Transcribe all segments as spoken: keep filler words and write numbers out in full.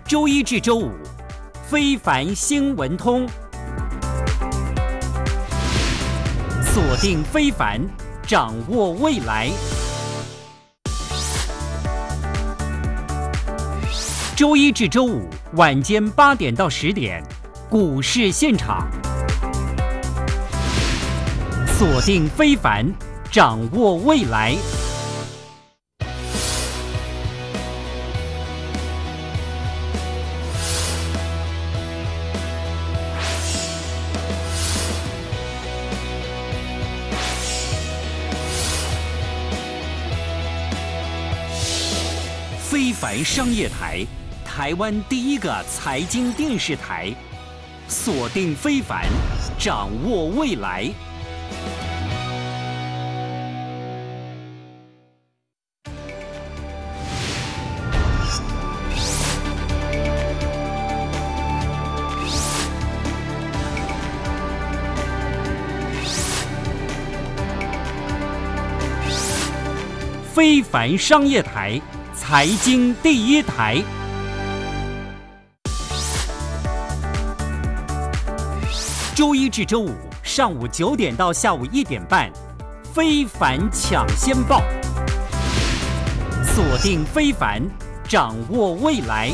周一至周五，非凡新闻通，锁定非凡，掌握未来。周一至周五晚间八点到十点，股市现场，锁定非凡，掌握未来。非凡商业台，台湾第一个财经电视台，锁定非凡，掌握未来。非凡商业台，财经第一台。周一至周五上午九点到下午一点半，非凡抢先报，锁定非凡，掌握未来。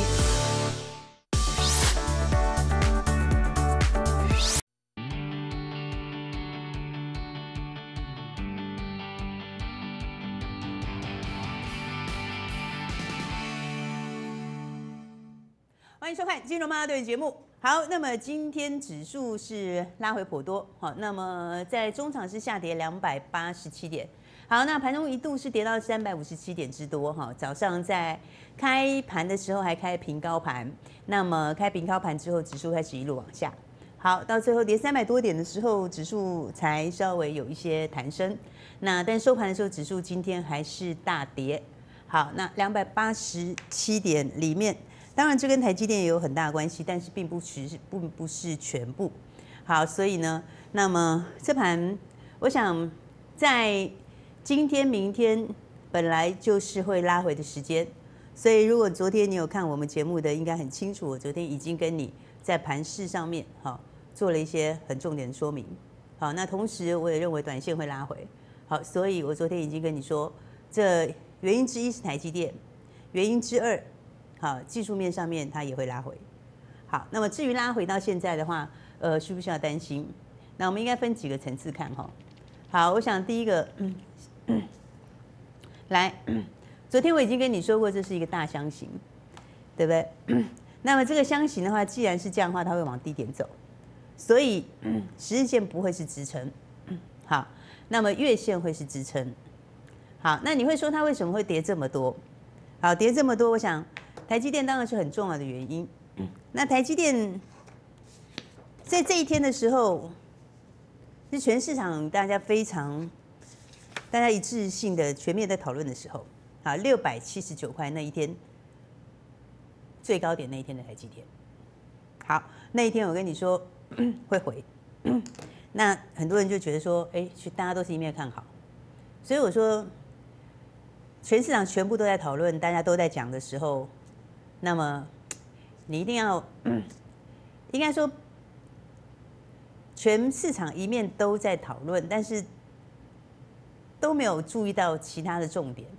欢迎收看《金融妈妈队》节目。好，那么今天指数是拉回颇多，好，那么在中场是下跌两百八十七点。好，那盘中一度是跌到三百五十七点之多，哈，早上在开盘的时候还开平高盘，那么开平高盘之后，指数开始一路往下。好，到最后跌三百多点的时候，指数才稍微有一些弹升。那但收盘的时候，指数今天还是大跌。好，那两百八十七点里面。当然，这跟台积电也有很大的关系，但是并不是并不是全部。好，所以呢，那么这盘，我想在今天、明天本来就是会拉回的时间，所以如果昨天你有看我们节目的，应该很清楚，我昨天已经跟你在盘势上面好做了一些很重点的说明。好，那同时我也认为短线会拉回。好，所以我昨天已经跟你说，这原因之一是台积电，原因之二。好，技术面上面它也会拉回。好，那么至于拉回到现在的话，呃，需不需要担心？那我们应该分几个层次看哈。好，我想第一个，嗯嗯、来，昨天我已经跟你说过，这是一个大箱型，对不对？那么这个箱型的话，既然是这样的话，它会往低点走，所以十日线不会是支撑。好，那么月线会是支撑。好，那你会说它为什么会跌这么多？好，跌这么多，我想。台积电当然是很重要的原因。那台积电在这一天的时候，是全市场大家非常大家一致性的全面在讨论的时候，啊，六百七十九块那一天最高点那一天的台积电。好，那一天我跟你说会回，那很多人就觉得说，哎，大家都是一面看好，所以我说，全市场全部都在讨论，大家都在讲的时候。那么，你一定要，嗯、应该说，全市场一面都在讨论，但是都没有注意到其他的重点。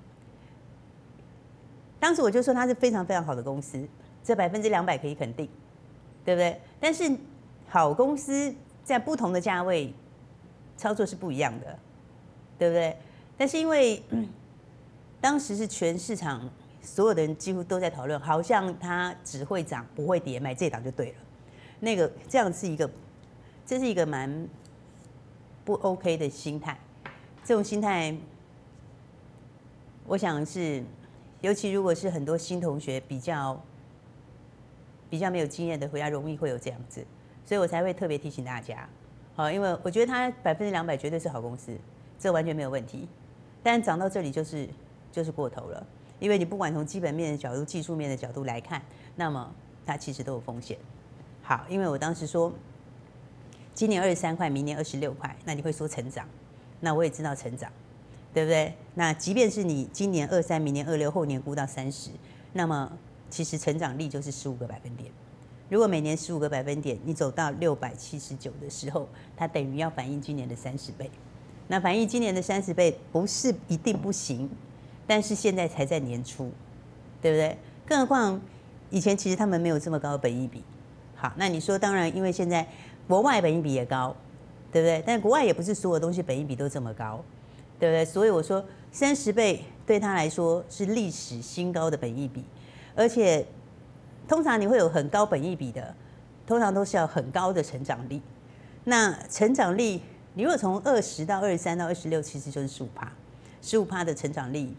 当时我就说它是非常非常好的公司，这百分之两百可以肯定，对不对？但是好公司在不同的价位操作是不一样的，对不对？但是因为、嗯、当时是全市场。所有的人几乎都在讨论，好像它只会涨不会跌，买这档就对了。那个这样是一个，这是一个蛮不 OK 的心态。这种心态，我想是，尤其如果是很多新同学比较比较没有经验的，回家容易会有这样子，所以我才会特别提醒大家。好，因为我觉得它百分之两百绝对是好公司，这完全没有问题。但涨到这里就是就是过头了。因为你不管从基本面的角度、技术面的角度来看，那么它其实都有风险。好，因为我当时说，今年二十三块，明年二十六块，那你会说成长，那我也知道成长，对不对？那即便是你今年二三，明年二六，后年估到三十，那么其实成长力就是十五个百分点。如果每年十五个百分点，你走到六百七十九的时候，它等于要反映今年的三十倍。那反映今年的三十倍不是一定不行，但是现在才在年初，对不对？更何况以前其实他们没有这么高的本益比。好，那你说当然，因为现在国外本益比也高，对不对？但国外也不是所有东西本益比都这么高，对不对？所以我说三十倍对他来说是历史新高的本益比，而且通常你会有很高本益比的，通常都是要很高的成长力。那成长力，你如果从二十到二十三到二十六，其实就是十五趴，十五趴的成长力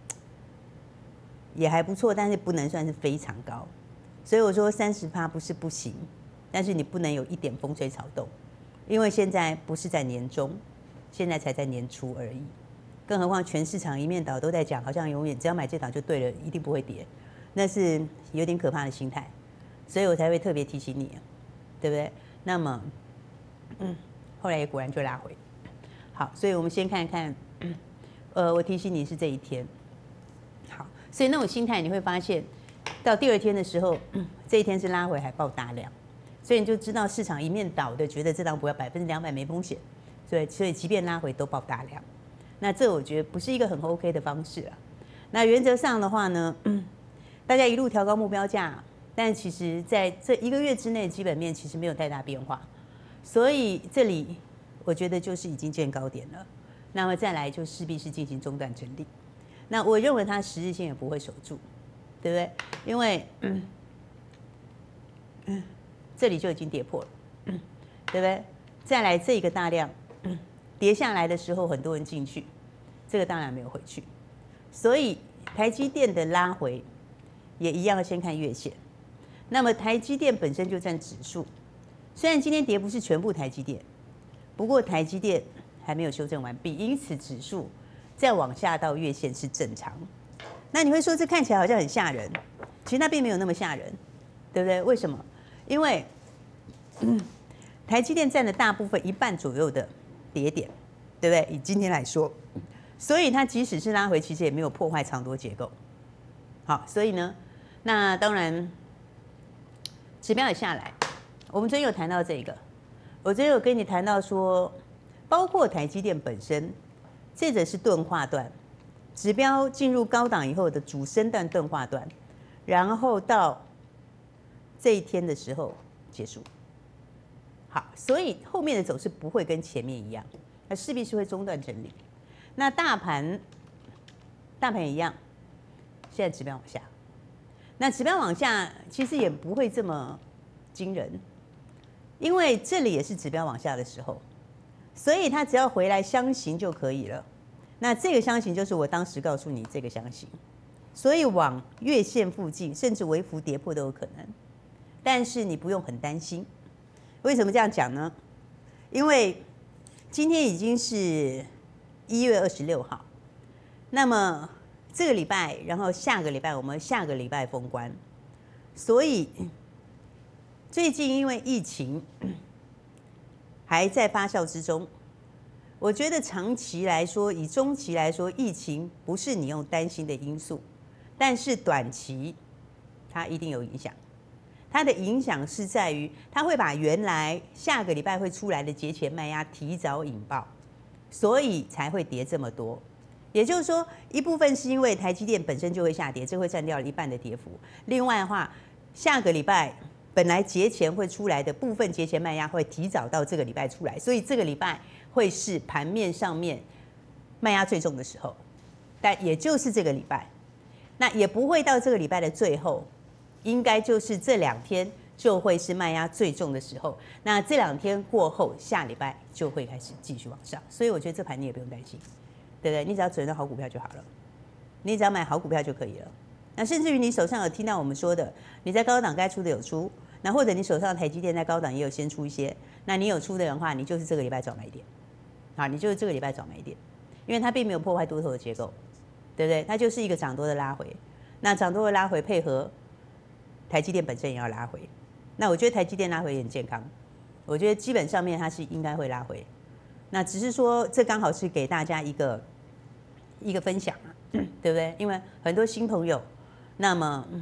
也还不错，但是不能算是非常高。所以我说三十趴不是不行，但是你不能有一点风吹草动，因为现在不是在年中，现在才在年初而已。更何况全市场一面倒都在讲，好像永远只要买这档就对了，一定不会跌，那是有点可怕的心态，所以我才会特别提醒你，对不对？那么，嗯，后来也果然就拉回。好，所以我们先看看，呃，我提醒你是这一天。好，所以那种心态你会发现，到第二天的时候，这一天是拉回还爆大量，所以你就知道市场一面倒的觉得这档股票百分之两百没风险，所以所以即便拉回都爆大量。那这我觉得不是一个很 OK 的方式啊。那原则上的话呢，大家一路调高目标价，但其实在这一个月之内，基本面其实没有太大变化，所以这里我觉得就是已经见高点了。那么再来就势必是进行中段整理。那我认为它十日线也不会守住，对不对？因为嗯嗯，这里就已经跌破了，嗯，对不对？再来这一个大量。嗯跌下来的时候，很多人进去，这个当然没有回去，所以台积电的拉回也一样，先看月线。那么台积电本身就占指数，虽然今天跌不是全部台积电，不过台积电还没有修正完毕，因此指数再往下到月线是正常。那你会说这看起来好像很吓人，其实那并没有那么吓人，对不对？为什么？因为、嗯、台积电占了大部分一半左右的跌点，对不对？以今天来说，所以它即使是拉回，其实也没有破坏长多结构。好，所以呢，那当然指标也下来。我们昨天有谈到这个，我昨天有跟你谈到说，包括台积电本身，这则是钝化段，指标进入高档以后的主升段钝化段，然后到这一天的时候结束。好，所以后面的走势不会跟前面一样，那势必是会中断整理。那大盘，大盘也一样，现在指标往下，那指标往下其实也不会这么惊人，因为这里也是指标往下的时候，所以它只要回来箱型就可以了。那这个箱型就是我当时告诉你这个箱型，所以往月线附近甚至微幅跌破都有可能，但是你不用很担心。为什么这样讲呢？因为今天已经是一月二十六号，那么这个礼拜，然后下个礼拜我们下个礼拜封关，所以最近因为疫情还在发酵之中，我觉得长期来说，以中期来说，疫情不是你用担心的因素，但是短期它一定有影响。它的影响是在于，它会把原来下个礼拜会出来的节前卖压提早引爆，所以才会跌这么多。也就是说，一部分是因为台积电本身就会下跌，这会占掉了一半的跌幅。另外的话，下个礼拜本来节前会出来的部分节前卖压会提早到这个礼拜出来，所以这个礼拜会是盘面上面卖压最重的时候。但也就是这个礼拜，那也不会到这个礼拜的最后。应该就是这两天就会是卖压最重的时候，那这两天过后，下礼拜就会开始继续往上，所以我觉得这盘你也不用担心，对不对？你只要准到好股票就好了，你只要买好股票就可以了。那甚至于你手上有听到我们说的，你在高档该出的有出，那或者你手上的台积电在高档也有先出一些，那你有出的人的话，你就是这个礼拜找买点，好，你就是这个礼拜找买点，因为它并没有破坏多头的结构，对不对？它就是一个涨多的拉回，那涨多的拉回配合台积电本身也要拉回，那我觉得台积电拉回也很健康，我觉得基本上面它是应该会拉回，那只是说这刚好是给大家一个一个分享啊，对不对？因为很多新朋友，那么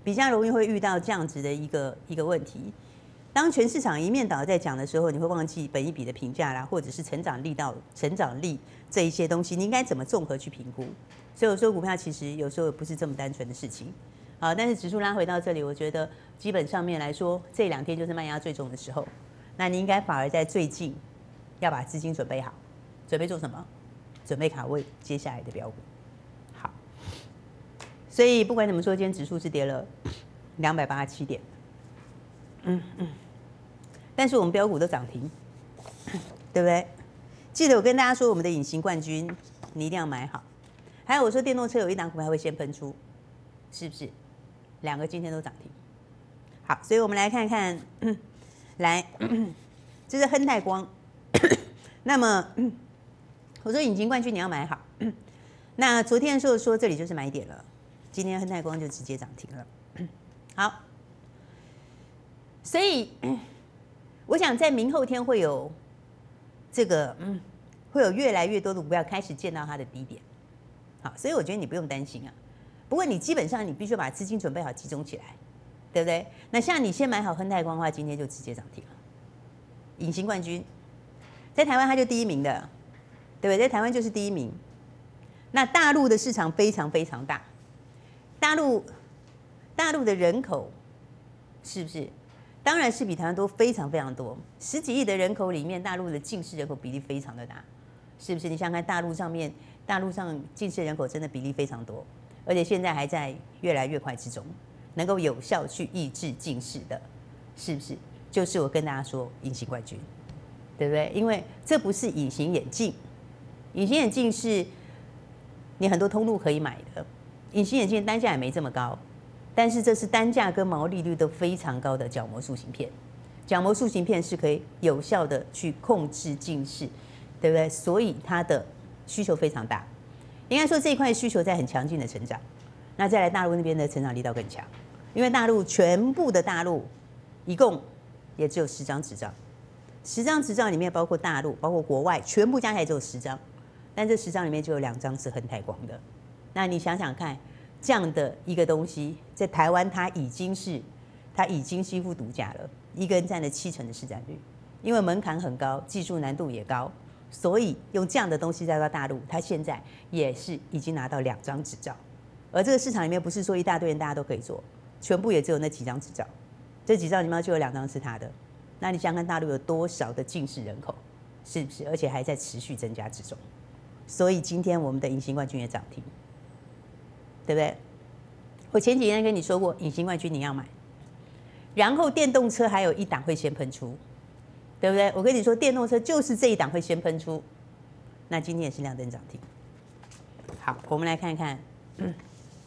比较容易会遇到这样子的一个一个问题。当全市场一面倒在讲的时候，你会忘记本益比的评价啦，或者是成长力道、成长力这一些东西，你应该怎么综合去评估？所以我说股票其实有时候不是这么单纯的事情。好，但是指数拉回到这里，我觉得基本上面来说，这两天就是卖压最重的时候。那你应该反而在最近要把资金准备好，准备做什么？准备卡位接下来的标股。好，所以不管怎么说，今天指数是跌了两百八十七点，嗯嗯，但是我们标股都涨停，对不对？记得我跟大家说，我们的隐形冠军你一定要买好。还有我说电动车有一档股票会先喷出，是不是？两个今天都涨停。好，所以我们来看看，嗯、来，这是亨泰光。那么我说隐形冠军你要买好。那昨天的时候说这里就是买点了，今天亨泰光就直接涨停了。好，所以我想在明后天会有这个，嗯，会有越来越多的股票开始见到它的低点。好，所以我觉得你不用担心啊。不过你基本上你必须把资金准备好，集中起来，对不对？那像你先买好亨泰光的话，今天就直接涨停了。隐形冠军在台湾它就第一名的，对不对？在台湾就是第一名。那大陆的市场非常非常大，大陆大陆的人口是不是？当然是比台湾多非常非常多，十几亿的人口里面，大陆的近视人口比例非常的大，是不是？你想想看，大陆上面，大陆上近视人口真的比例非常多，而且现在还在越来越快之中，能够有效去抑制近视的，是不是？就是我跟大家说，隐形冠军，对不对？因为这不是隐形眼镜，隐形眼镜是你很多通路可以买的，隐形眼镜单价也没这么高。但是这是单价跟毛利率都非常高的角膜塑形片，角膜塑形片是可以有效的去控制近视，对不对？所以它的需求非常大，应该说这一块需求在很强劲的成长。那再来大陆那边的成长力道更强，因为大陆全部的大陆一共也只有十张执照，十张执照里面包括大陆，包括国外，全部加起来只有十张，但这十张里面就有两张是亨泰光的。那你想想看。这样的一个东西，在台湾它已经是，它已经几乎独家了，一个人占了七成的市占率，因为门槛很高，技术难度也高，所以用这样的东西再到大陆，它现在也是已经拿到两张执照，而这个市场里面不是说一大堆人大家都可以做，全部也只有那几张执照，这几张里面就有两张是他的，那你想想看大陆有多少的近视人口，是不是？而且还在持续增加之中，所以今天我们的隐形冠军也涨停。对不对？我前几天跟你说过，隐形冠军你要买，然后电动车还有一档会先喷出，对不对？我跟你说，电动车就是这一档会先喷出，那今天也是亮灯涨停。好，我们来看看，嗯、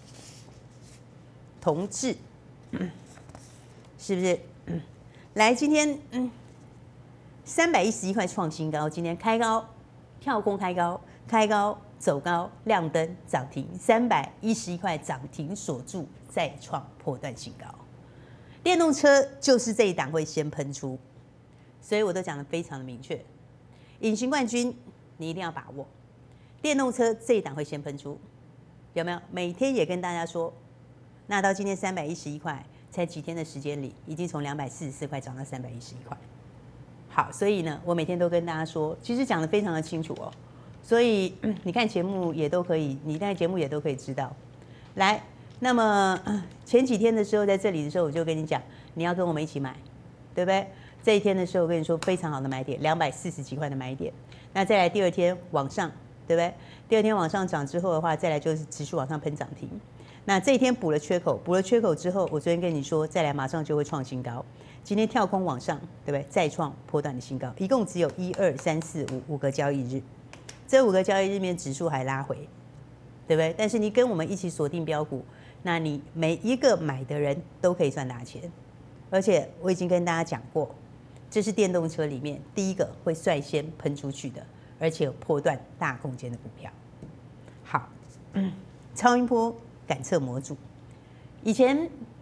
同志、嗯、是不是？嗯、来，今天嗯，三百一十一块创新高，今天开高，跳空开高，开高。走高亮灯涨停，三百一十一块涨停锁住，再创波段新高。电动车就是这一档会先喷出，所以我都讲得非常的明确。隐形冠军你一定要把握，电动车这一档会先喷出，有没有？每天也跟大家说，那到今天三百一十一块，才几天的时间里，已经从两百四十四块涨到三百一十一块。好，所以呢，我每天都跟大家说，其实讲得非常的清楚哦。所以你看节目也都可以，你看节目也都可以知道。来，那么前几天的时候，在这里的时候，我就跟你讲，你要跟我们一起买，对不对？这一天的时候，我跟你说非常好的买点，两百四十几块的买点。那再来第二天往上，对不对？第二天往上涨之后的话，再来就是持续往上喷涨停。那这一天补了缺口，补了缺口之后，我昨天跟你说，再来马上就会创新高。今天跳空往上，对不对？再创波段的新高，一共只有一二三四五五个交易日。这五个交易日面指数还拉回，对不对？但是你跟我们一起锁定标股，那你每一个买的人都可以赚大钱。而且我已经跟大家讲过，这是电动车里面第一个会率先喷出去的，而且有波段大空间的股票。好，嗯、超音波感测模组，以前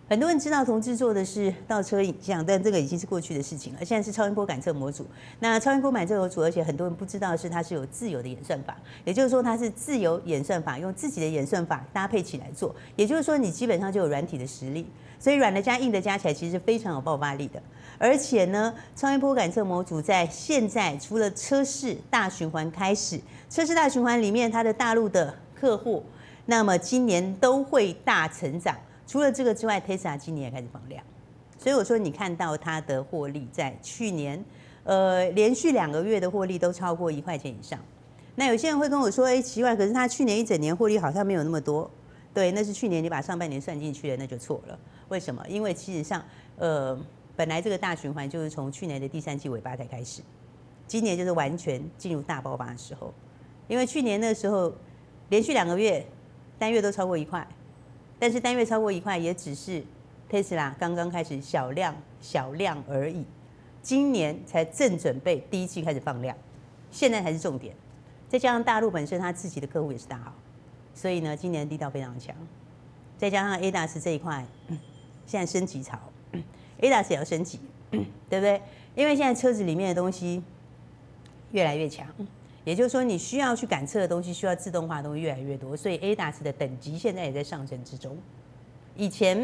很多人知道同志做的是倒车影像，但这个已经是过去的事情了。现在是超音波感测模组。那超音波感测模组，而且很多人不知道的是它是有自由的演算法，也就是说它是自由演算法，用自己的演算法搭配起来做。也就是说你基本上就有软体的实力，所以软的加硬的加起来其实是非常有爆发力的。而且呢，超音波感测模组在现在除了车市大循环开始，车市大循环里面它的大陆的客户，那么今年都会大成长。除了这个之外 ，Tesla 今年也开始放量，所以我说你看到它的获利在去年，呃，连续两个月的获利都超过一块钱以上。那有些人会跟我说，哎，奇怪，可是他去年一整年获利好像没有那么多。对，那是去年你把上半年算进去了，那就错了。为什么？因为其实上，呃，本来这个大循环就是从去年的第三季尾巴才开始，今年就是完全进入大爆发的时候。因为去年那时候连续两个月单月都超过一块。但是单月超过一块，也只是 Tesla 刚刚开始小量小量而已。今年才正准备第一季开始放量，现在才是重点。再加上大陆本身它自己的客户也是大好，所以呢，今年力道非常强。再加上 A D A S 这一块，现在升级潮 ，A D A S 也要升级，对不对？因为现在车子里面的东西越来越强。也就是说，你需要去感测的东西，需要自动化的东西越来越多，所以 A D A S 的等级现在也在上升之中。以前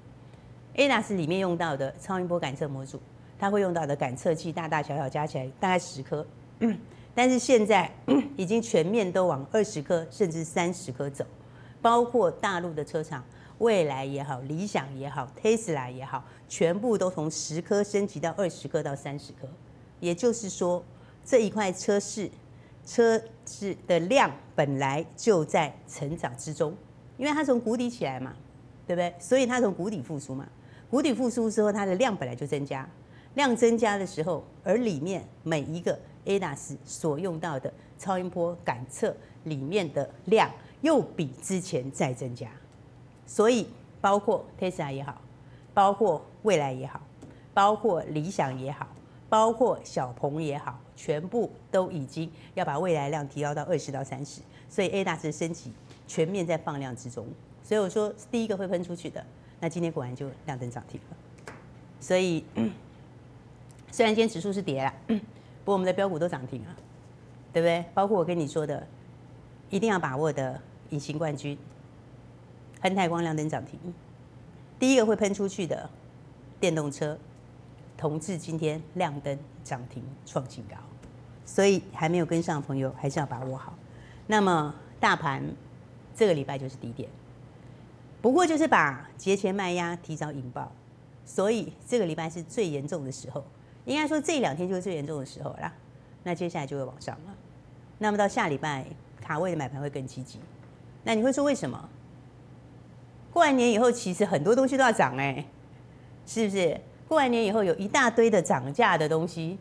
A D A S 里面用到的超音波感测模组，它会用到的感测器大大小小加起来大概十颗，但是现在已经全面都往二十颗甚至三十颗走，包括大陆的车厂，蔚来也好，理想也好 ，Tesla 也好，全部都从十颗升级到二十颗到三十颗。也就是说，这一块车市。车子的量本来就在成长之中，因为它从谷底起来嘛，对不对？所以它从谷底复苏嘛，谷底复苏之后，它的量本来就增加，量增加的时候，而里面每一个 A D A S 所用到的超音波感测里面的量又比之前再增加，所以包括 Tesla 也好，包括蔚来也好，包括理想也好。包括小鹏也好，全部都已经要把未来量提高到二十到三十，所以 A D A S 的升级全面在放量之中。所以我说第一个会喷出去的，那今天果然就亮灯涨停了。所以、嗯、虽然今天指数是跌了，嗯、不过我们的标股都涨停了，对不对？包括我跟你说的，一定要把握的隐形冠军，亨泰光亮灯涨停。第一个会喷出去的电动车。同志今天亮灯涨停创新高，所以还没有跟上的朋友还是要把握好。那么大盘这个礼拜就是低点，不过就是把节前卖压提早引爆，所以这个礼拜是最严重的时候，应该说这两天就是最严重的时候啦。那接下来就会往上了。那么到下礼拜卡位的买盘会更积极。那你会说为什么？过完年以后，其实很多东西都要涨哎、欸，是不是？过完年以后有一大堆的涨价的东西，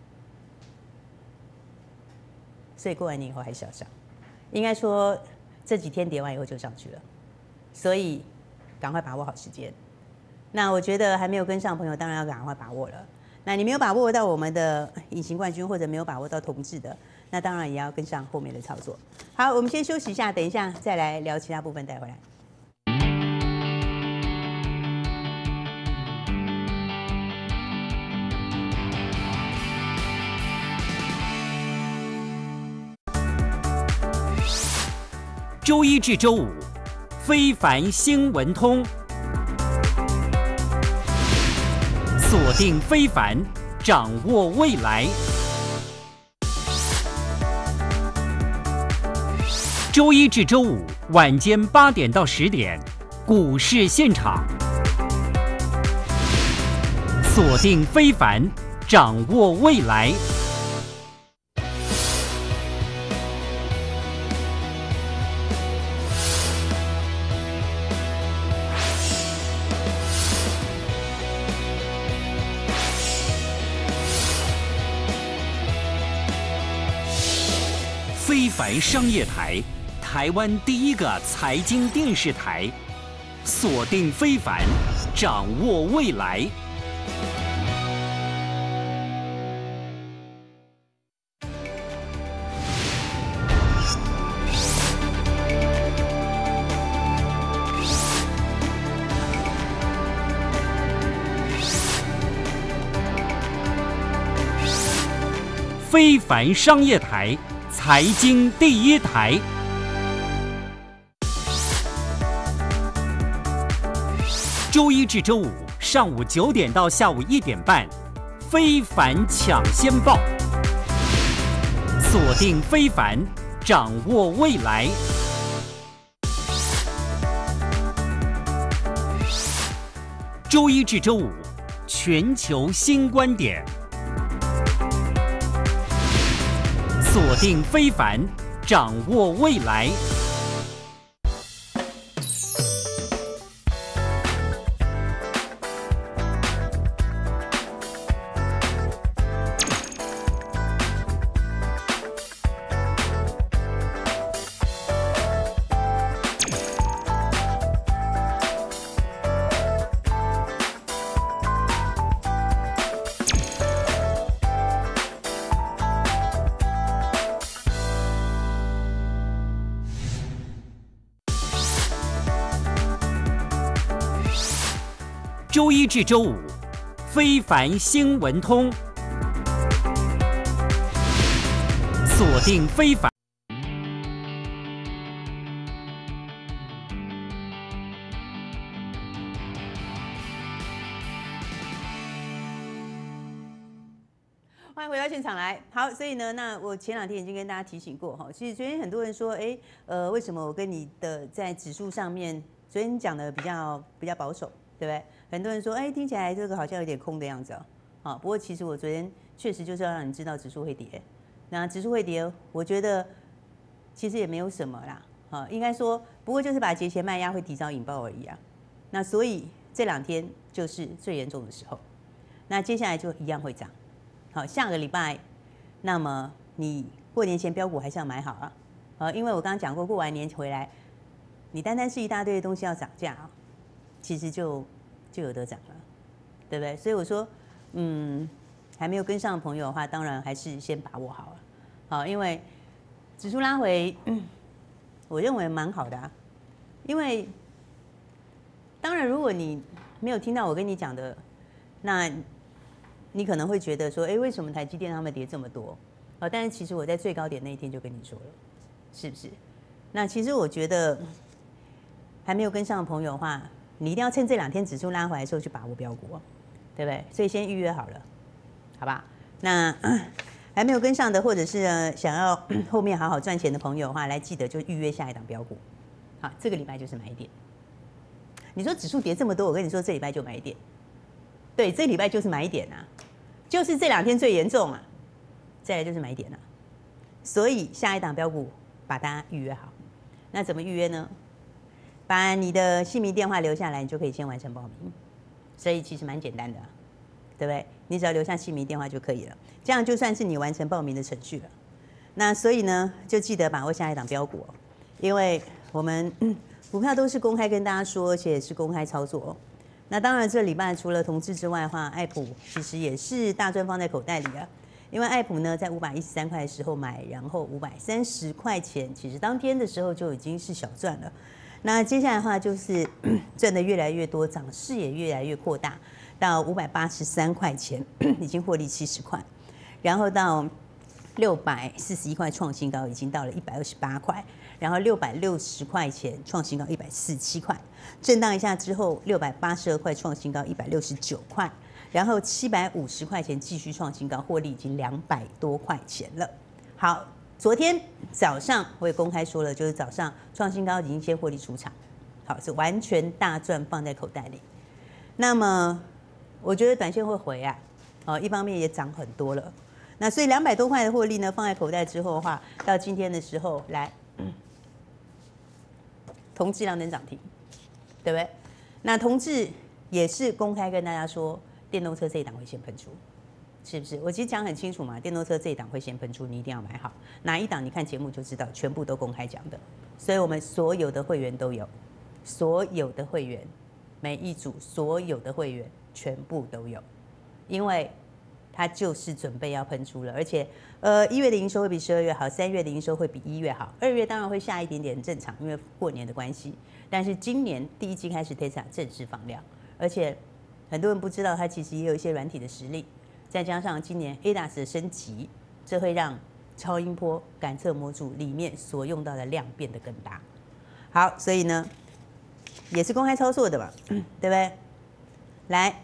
所以过完年以后还是要上。应该说这几天跌完以后就上去了，所以赶快把握好时间。那我觉得还没有跟上的朋友，当然要赶快把握了。那你没有把握到我们的隐形冠军，或者没有把握到同志的，那当然也要跟上后面的操作。好，我们先休息一下，等一下再来聊其他部分，带回来。 周一至周五，非凡新闻通，锁定非凡，掌握未来。周一至周五晚间八点到十点，股市现场，锁定非凡，掌握未来。非凡商业台，台湾第一个财经电视台，锁定非凡，掌握未来。 非凡商业台，财经第一台。周一至周五上午九点到下午一点半，非凡抢先报，锁定非凡，掌握未来。周一至周五，全球新观点，锁定非凡，掌握未来。周一至周五，非凡新闻通，锁定非凡。 欢迎回到现场来。好，所以呢，那我前两天已经跟大家提醒过哈，其实昨天很多人说，哎，呃，为什么我跟你的在指数上面，昨天讲的比较比较保守，对不对？很多人说，哎，听起来这个好像有点空的样子哦。好，不过其实我昨天确实就是要让你知道指数会跌。那指数会跌，我觉得其实也没有什么啦。好，应该说，不过就是把节前卖压会提早引爆而已啊。那所以这两天就是最严重的时候。那接下来就一样会涨。好，下个礼拜，那么你过年前标股还是要买好啊。呃，因为我刚刚讲过，过完年回来，你单单是一大堆的东西要涨价啊，其实就。就有得涨了，对不对？所以我说，嗯，还没有跟上的朋友的话，当然还是先把握好了。好，因为指数拉回，嗯，我认为蛮好的啊。因为当然，如果你没有听到我跟你讲的，那你可能会觉得说，哎，为什么台积电他们跌这么多？啊，但是其实我在最高点那一天就跟你说了，是不是？那其实我觉得还没有跟上的朋友的话，你一定要趁这两天指数拉回来的时候去把握标股，对不对？所以先预约好了，好吧？那还没有跟上的，或者是、呃、想要后面好好赚钱的朋友的话，来记得就预约下一档标股。好，这个礼拜就是买点。你说指数跌这么多，我跟你说这礼拜就买点。对，这礼拜就是买点啊，就是这两天最严重啊，再来就是买点啊。所以下一档标股把大家预约好。那怎么预约呢？把你的姓名电话留下来，你就可以先完成报名，所以其实蛮简单的、啊，对不对？你只要留下姓名电话就可以了，这样就算是你完成报名的程序了。那所以呢，就记得把握下一档标股，因为我们、嗯、股票都是公开跟大家说，而且也是公开操作。那当然，这礼拜除了同志之外的话，爱普其实也是大赚放在口袋里啊。因为爱普呢，在五百一十三块的时候买，然后五百三十块钱，其实当天的时候就已经是小赚了。那接下来的话就是赚的越来越多，涨势也越来越扩大，到五百八十三块钱已经获利七十块，然后到六百四十一块创新高，已经到了一百二十八块，然后六百六十块钱创新高一百四十七块，震荡一下之后六百八十二块创新高一百六十九块，然后七百五十块钱继续创新高，获利已经两百多块钱了。好。昨天早上我也公开说了，就是早上创新高已经先获利出场，好，是完全大赚放在口袋里。那么我觉得短线会回啊，哦，一方面也涨很多了，那所以两百多块的获利呢放在口袋之后的话，到今天的时候来，嗯、同志两等涨停，对不对？那同志也是公开跟大家说，电动车这一档会先喷出。是不是？我其实讲很清楚嘛，电动车这一档会先喷出，你一定要买好。哪一档？你看节目就知道，全部都公开讲的。所以我们所有的会员都有，所有的会员，每一组所有的会员全部都有，因为它就是准备要喷出了，而且呃一月的营收会比十二月好，三月的营收会比一月好，二月当然会下一点点正常，因为过年的关系。但是今年第一季开始 Tesla 正式放量，而且很多人不知道它其实也有一些软体的实力。再加上今年 A D A S 的升级， 这会让超音波感测模组里面所用到的量变得更大。好，所以呢，也是公开操作的嘛，对不对？来，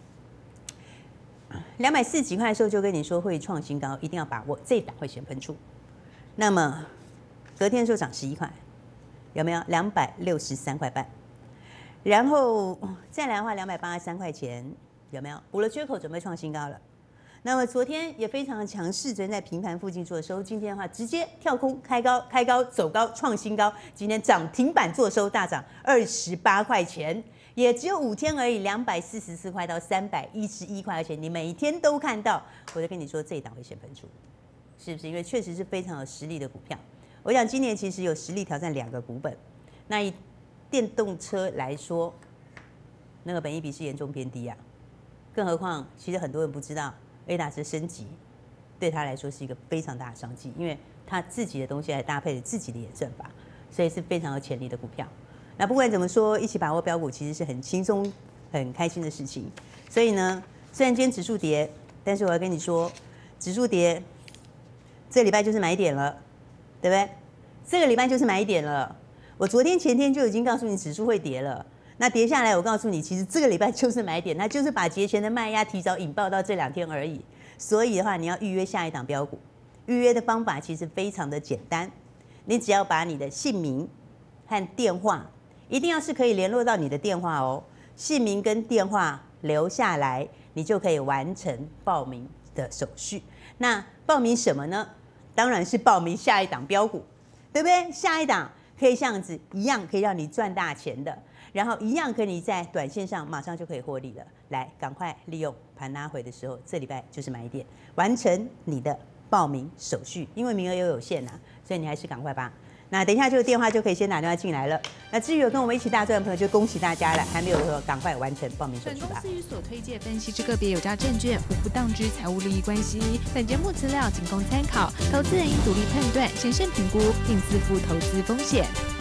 两百四十几块的时候就跟你说会创新高，一定要把握，这一档会先喷出。那么隔天的时候涨十一块，有没有？两百六十三块半。然后再来的话，两百八十三块钱，有没有？补了缺口，准备创新高了。那么昨天也非常的强势，昨天在平盘附近做收，今天的话直接跳空开高，开高走高创新高，今天涨停板做收，大涨二十八块钱，也只有五天而已，两百四十四块到三百一十一块，而且你每天都看到，我就跟你说这一档会先喷出，是不是？因为确实是非常有实力的股票。我想今年其实有实力挑战两个股本，那以电动车来说，那个本益比是严重偏低啊，更何况其实很多人不知道。A D A S 升级对他来说是一个非常大的商机，因为他自己的东西还搭配了自己的演算法，所以是非常有潜力的股票。那不管怎么说，一起把握标股其实是很轻松、很开心的事情。所以呢，虽然今天指数跌，但是我要跟你说，指数跌，这礼拜就是买点了，对不对？这个礼拜就是买点了。我昨天、前天就已经告诉你指数会跌了。那跌下来，我告诉你，其实这个礼拜就是买点，它就是把节前的卖压提早引爆到这两天而已。所以的话，你要预约下一档标股，预约的方法其实非常的简单，你只要把你的姓名和电话，一定要是可以联络到你的电话哦，姓名跟电话留下来，你就可以完成报名的手续。那报名什么呢？当然是报名下一档标股，对不对？下一档可以这样子一样，可以让你赚大钱的。然后一样可以在短线上马上就可以获利了，来，赶快利用盘拉回的时候，这礼拜就是买点，完成你的报名手续，因为名额又有限啊，所以你还是赶快吧。那等一下这个电话就可以先打电话进来了。那至于有跟我们一起大赚的朋友，就恭喜大家了，还没有的赶快完成报名手续吧。 本公司与所推荐分析之个别有价证券无不当之财务利益关系，本节目资料仅供参考，投资人应独立判断、审慎评估，并自负投资风险。